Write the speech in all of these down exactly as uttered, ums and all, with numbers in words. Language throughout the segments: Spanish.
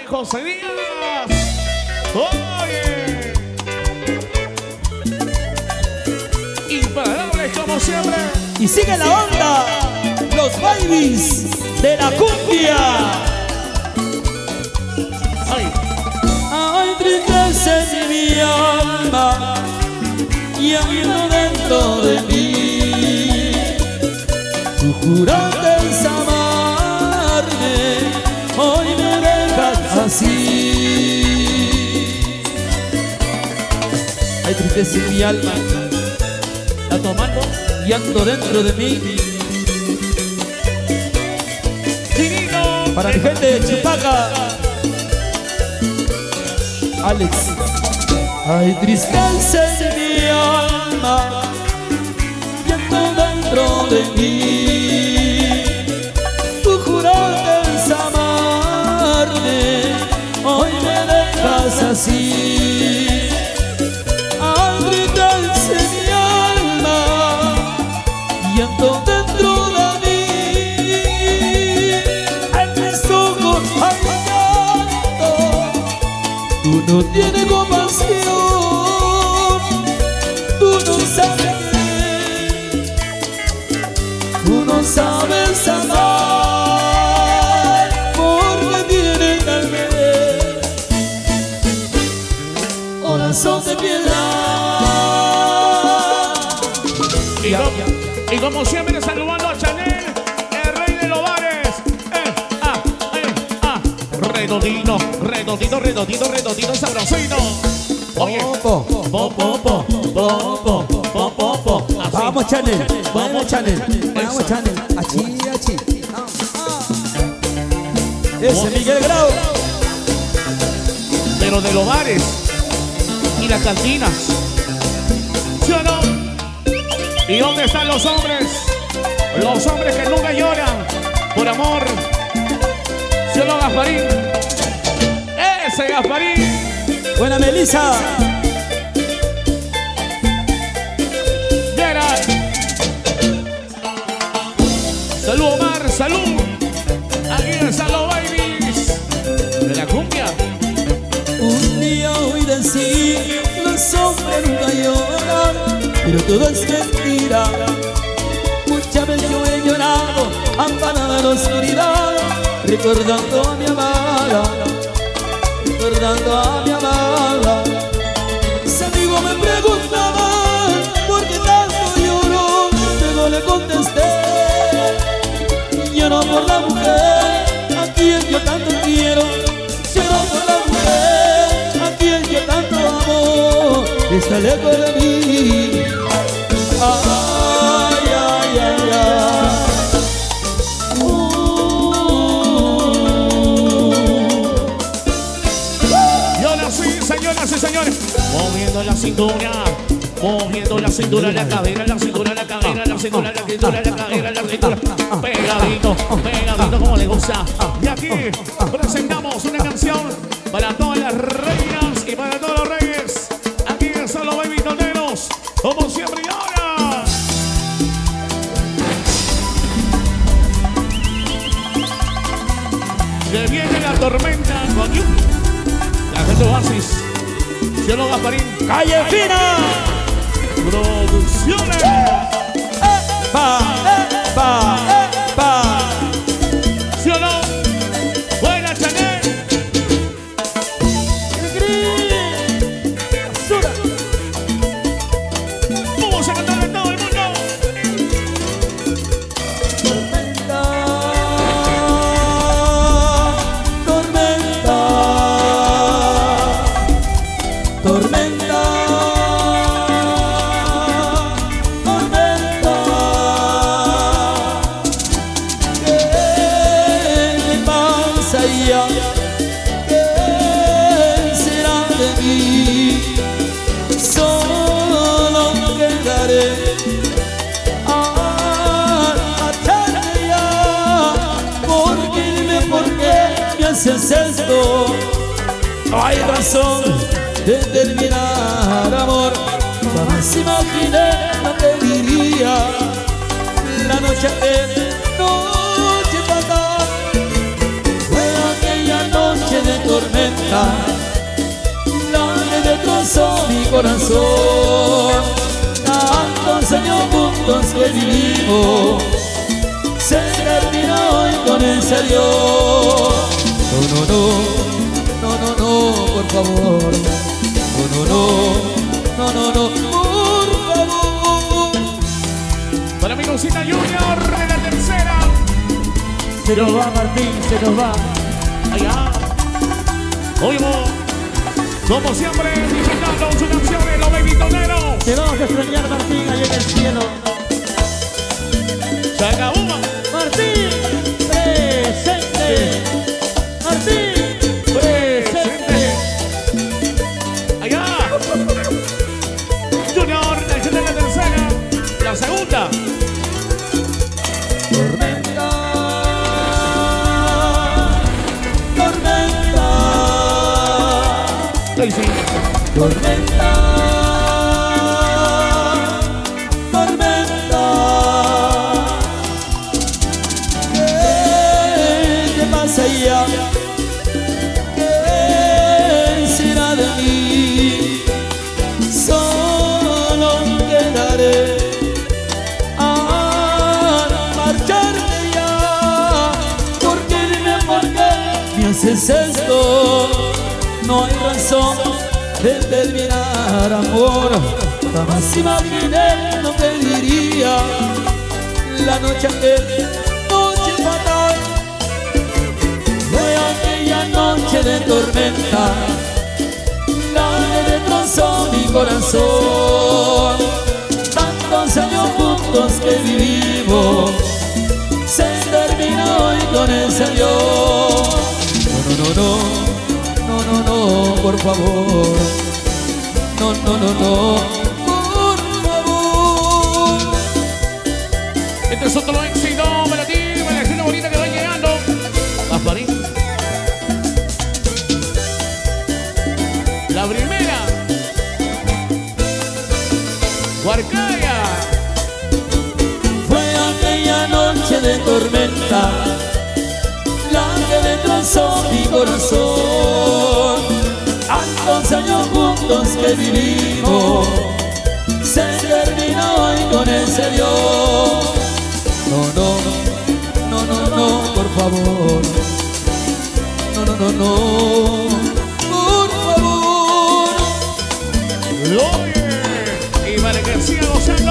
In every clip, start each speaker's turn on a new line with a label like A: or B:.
A: buen José Díaz. Oye, imparables como siempre.
B: Y sigue la onda, los babies de la cumbia.
A: Ay,
B: Ay, tristeza en mi alma y ando dentro de mí. Tú juraste amarme, hoy me dejas así. Hay tristeza en mi alma, la tomando y ando dentro de mí.
A: Divino.
B: Para mi gente de Chupaca, Alex. Hay tristeza en mi alma y ando dentro de mí. Tú juraste amarme, hoy me dejas así. Hay tristeza en mi alma y ando dentro de mí. En mis ojos hay llanto, tú no tienes compasión. Tú no sabes, tú no sabes amar, porque tienes tal vez corazón de piedra.
A: Y, como, y como siempre, saludando a Chanel, el rey de los bares. Eh, ah, eh, ah. Redondito, redondito, redondito, redondito, sabrosito. Oye,
B: Popo,
A: po, po, po, po, po, po, po, po. Así.
B: vamos Chanel, vamos
A: Vamos,
B: Chanel,
A: Chanel.
B: vamos
A: Eso.
B: Chanel, achi, achi. Ah, ah. Ese Miguel Grau.
A: Pero de los bares y las cantinas, ¿sí o no? ¿Y dónde están los hombres? Los hombres que nunca lloran por amor. ¿Sí o no, Gasparín? ¡Ese Gasparín!
B: Buena Melissa.
A: Gerard. Salud, Omar, salud. Aquí están los babies de la cumbia.
B: Un día oí decir, los hombres nunca lloran, pero todo es mentira. Muchas veces yo he llorado, amparada en la oscuridad, recordando a mi amada, recordando a mi amada. Mis amigos me preguntaban, ¿por qué tanto lloro? Luego le contesté, lloro por la mujer a quien yo tanto quiero. Lloro por la mujer a quien yo tanto amo, está lejos de mí. Ay, ay, ay, ay.
A: Y ahora sí, señoras y señores, moviendo la cintura, moviendo la cintura, la cadera, la cintura, la cadera, la cintura, la cintura, la cadera, la cintura, pegadito, pegadito como le gusta. Y aquí presentamos una canción para todas las reinas y para todos los reyes. Aquí están los baby toneros, como siempre y ahora. Se viene la tormenta con you. La gente Oasis, Cielo Gasparín,
B: ¡Calle Fina!
A: Producciones.
B: ¡Epa! ¡Epa! ¡Epa!
A: ¿Sí o no? Buena Chanel.
B: ¡Basura!
A: Vamos a cantarle a todo el mundo.
B: Tormenta, tormenta, tormenta, tormenta. ¿Qué me pasa ya? ¿Qué será de mí? Solo quedaré haces esto, no hay razón de terminar, amor. Jamás imaginé lo que diría la noche aquella, noche fatal. Fue aquella noche de tormenta. corazón. Tantos años juntos que vivimos, se terminó hoy con ese adiós. No, no, no, no, no, no, por favor. No, no, no, no, no, no, por favor.
A: Para mi cosita Junior de la tercera.
C: Se nos va Martín, se nos va.
A: Allá. Oímos, como siempre, disfrutando sus canciones, los babytoneros.
C: Te vamos a extrañar, Martín, allá en el cielo.
A: Se acabó.
C: Martín, presente. Martín, presente.
A: Allá. Junior, el de la tercera. La segunda.
B: Tormenta, tormenta,
A: Daisy.
B: tormenta, tormenta. ¿Qué te pasa ya? ¿Qué será de mí? Solo quedaré al marcharme ya. Porque dime por qué me haces esto. No hay razón de terminar, amor. Jamás imaginé lo que diría la noche aquel, noche fatal. Fue aquella noche de tormenta la que destrozó mi corazón. Tantos años juntos que vivimos, se terminó hoy con ese adiós. No, no, no, no, no, no, por favor. No, no, no, no, por favor.
A: Este es otro éxito para ti, para la gente bonita que va llegando. Gasparín. La primera. Huarcaya.
B: Fue aquella noche de tormenta la que destrozó mi corazón. Tantos años juntos que vivimos, se terminó hoy con ese adiós. No, no, no, no, no, por favor. No, no, no, no, por favor.
A: Oye, y para que siga gozando,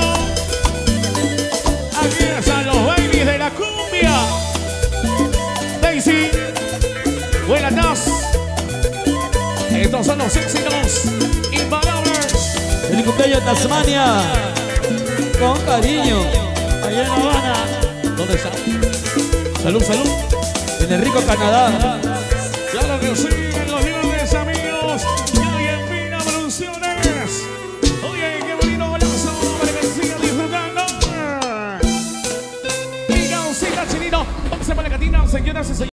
A: aquí están los babies de la cumbia. Daisy, buenas tardes. Estos son los éxitos imparables.
B: El cumpleaños de Tasmania, con cariño,
C: Allá en La Habana.
A: ¿Dónde está? Salud, salud.
B: en el rico Canadá.
A: Claro que sí.